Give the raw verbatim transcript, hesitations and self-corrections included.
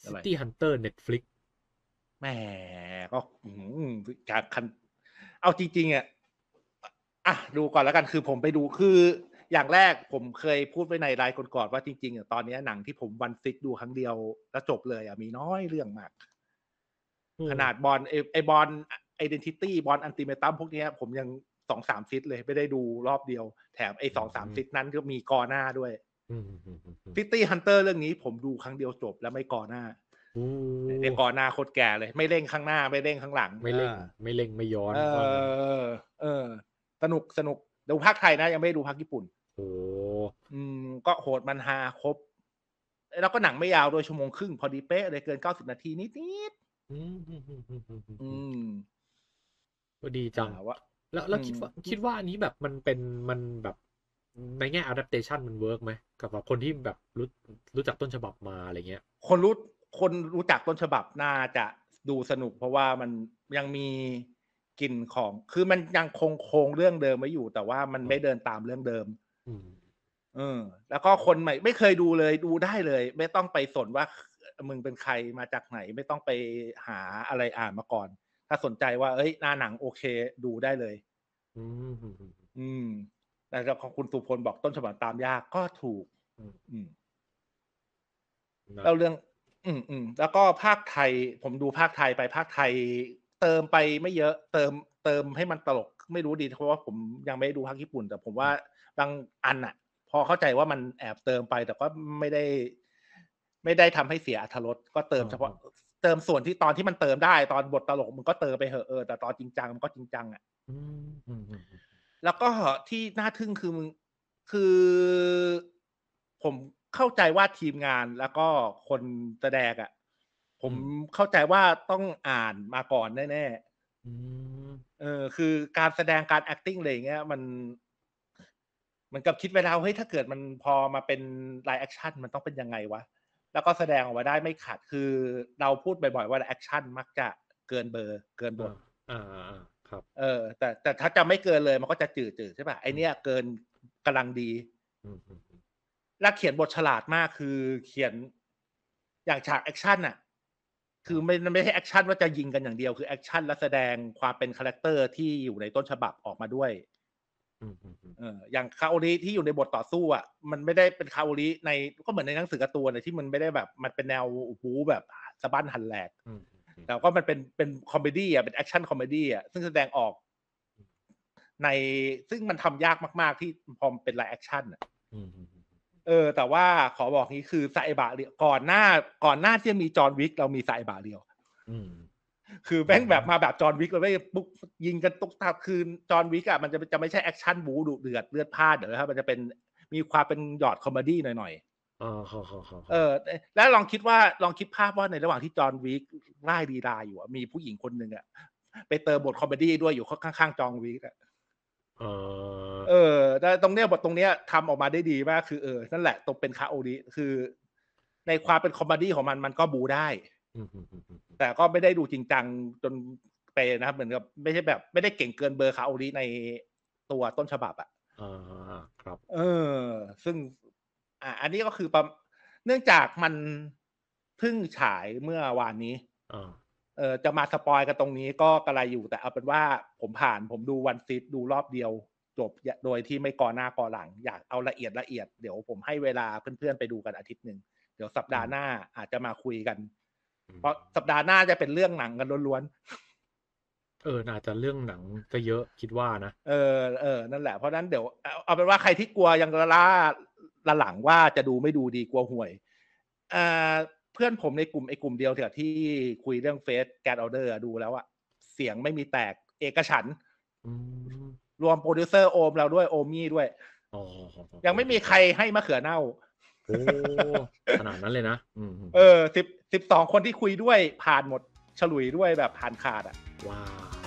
City Hunter Netflix แหมก็จากคันเอาจริงๆอ่ะอ่ะดูก่อนแล้วกันคือผมไปดูคืออย่างแรกผมเคยพูดไว้ในไลน์ก่อนๆว่าจริงๆอ่ะตอนนี้หนังที่ผมวันฟิกดูครั้งเดียวแล้วจบเลยอ่ะมีน้อยเรื่องมากขนาดบอลไอ้บอลไอเดนติตี้บอลอันติเมตัมพวกนี้ผมยังสองสามซิทเลยไม่ได้ดูรอบเดียวแถมไอ้สองสามซิทนั้นก็มีกอหน้าด้วยซิตี้ฮันเตอร์เรื่องนี้ผมดูครั้งเดียวจบแล้วไม่กอหน้าเรียกกอหน้าโคตรแก่เลยไม่เร่งข้างหน้าไม่เร่งข้างหลังไม่เร่งไม่เร่งไม่ย้อนเออเออสนุกสนุกดูภาคไทยนะยังไม่ดูภาคญี่ปุ่นโอ้อืมก็โหดมันฮาครบแล้วก็หนังไม่ยาวโดยชั่วโมงครึ่งพอดีเป๊ะเลยเกินเก้าสิบนาทีนิดๆอืมก็ดีจังแล้วแล้วคิดว่าคิดว่าอันนี้แบบมันเป็นมันแบบในแง่ adaptation มันเวิร์กไหมกับแบบคนที่แบบรู้รู้จักต้นฉบับมาอะไรเงี้ยคนรู้คนรู้จักต้นฉบับน่าจะดูสนุกเพราะว่ามันยังมีกลิ่นของคือมันยังคงโครงเรื่องเดิมไว้อยู่แต่ว่ามันไม่เดินตามเรื่องเดิมเออแล้วก็คนใหม่ไม่เคยดูเลยดูได้เลยไม่ต้องไปสนว่ามึงเป็นใครมาจากไหนไม่ต้องไปหาอะไรอ่านมาก่อนถ้าสนใจว่าเอ้ยหน้าหนังโอเคดูได้เลยอืมอืมแต่ของคุณสุพลบอกต้นฉบับตามยากก็ถูกอืมแล้วเรื่องอืมอืมแล้วก็ภาคไทยผมดูภาคไทยไปภาคไทยเติมไปไม่เยอะเติมเติมให้มันตลกไม่รู้ดีเพราะว่าผมยังไม่ดูภาคญี่ปุ่นแต่ผมว่าบางอันอ่ะพอเข้าใจว่ามันแอบเติมไปแต่ก็ไม่ได้ไม่ได้ทำให้เสียอรรถรสก็เติมเฉพาะเติมส่วนที่ตอนที่มันเติมได้ตอนบทตลกมันก็เติมไปเหอะเออแต่ตอนจริงจังมันก็จริงจังอ่ะแล้วก็ที่น่าทึ่งคือมึงคือผมเข้าใจว่าทีมงานแล้วก็คนแสดงอ่ะผมเข้าใจว่าต้องอ่านมาก่อนแน่ๆเออคือการแสดงการ acting อะไรอย่างเงี้ยมันเหมือนกับคิดไว้แล้วเฮ้ยถ้าเกิดมันพอมาเป็น live action มันต้องเป็นยังไงวะแล้วก็แสดงออกมาได้ไม่ขัดคือเราพูดบ่อยๆว่า live action มักจะเกินเบอร์เกินบทอ่าครับเออแต่แต่ถ้าจะไม่เกินเลยมันก็จะจืดๆใช่ป่ะไอเนี้ยเกินกำลังดีและเขียนบทฉลาดมากคือเขียนอย่างฉากแอคชั่นน่ะคือไม่ไม่ใช่แอคชั่นว่าจะยิงกันอย่างเดียวคือแอคชั่นและแสดงความเป็นคาแรคเตอร์ที่อยู่ในต้นฉบับออกมาด้วยเอออย่างคาโอริที่อยู่ในบทต่อสู้อ่ะมันไม่ได้เป็นคาโอริในก็เหมือนในหนังสือการ์ตูนเลยที่มันไม่ได้แบบมันเป็นแนวบู๊แบบสะบั้นหันแหลกแต่ก็มันเป็นเป็นคอมเมดี้อ่ะเป็นแอคชั่นคอมเมดี้อ่ะซึ่งแสดงออกในซึ่งมันทำยากมากๆที่พอเป็นไลฟ์แอคชั่นอ่ะเออแต่ว่าขอบอกนี้คือซาอิบะเรียวก่อนหน้าก่อนหน้าที่จะมีจอห์นวิกเรามีซาอิบะเรียวคือแม่งแบบมาแบบจอห์นวิกเลยไม่ปุ๊บยิงกันตุ๊กตาคือจอห์นวิกอ่ะมันจะจะไม่ใช่แอคชั่นบู๊ดุเดือดเลือดพล่านเดี๋ยวนะครับมันจะเป็นมีความเป็นหยอดคอมเมดี้หน่อยๆอ๋อเออแล้วลองคิดว่าลองคิดภาพว่าในระหว่างที่จอห์นวิกไล่ดีลาอยู่มีผู้หญิงคนหนึ่งอ่ะไปเติมบทคอมเมดี้ด้วยอยู่ข้างๆจอห์นวิกอ่ะเออแต่ตรงเนี้ยบทตรงเนี้ยทำออกมาได้ดีมากคือเออนั่นแหละตรงเป็นคาโอริคือในความเป็นคอมเมดี้ของมันมันก็บูได้แต่ก็ไม่ได้ดูจริงจังจนไปนะครับเหมือนกับไม่ใช่แบบไม่ได้เก่งเกินเบอร์คาโอริในตัวต้นฉบับอ่ะอ่าครับเออซึ่งอ่ะอันนี้ก็คือประเนื่องจากมันเพิ่งฉายเมื่อวานนี้เออจะมาสปอยกันตรงนี้ก็กระไรอยู่แต่เอาเป็นว่าผมผ่านผมดูวันซิทดูรอบเดียวจบโดยที่ไม่ก่อหน้าก่อหลังอยากเอาละเอียดละเอียดเดี๋ยวผมให้เวลาเพื่อนๆไปดูกันอาทิตย์หนึ่งเดี๋ยวสัปดาห์หน้าอาจจะมาคุยกันเพราะสัปดาห์หน้าจะเป็นเรื่องหนังกันล้วนๆเออน่าจะเรื่องหนังจะเยอะคิดว่านะเออเออนั่นแหละเพราะนั้นเดี๋ยวเอาเป็นว่าใครที่กลัวยังล่าละหลังว่าจะดูไม่ดูดีกลัวห่วยอ่าเพื่อนผมในกลุ่มไอ้กลุ่มเดียวเถอะที่คุยเรื่องเฟสแกนออเดอร์ดูแล้วอะเสียงไม่มีแตกเอกฉันท์รวมโปรดิวเซอร์โอมเราด้วยโอมี่ด้วยยังไม่มีใครให้มะเขือเน่าโอ้ขนาดนั้นเลยนะเออสิบสิบสองคนที่คุยด้วยผ่านหมดฉลุยด้วยแบบผ่านขาดอ่ะว้าว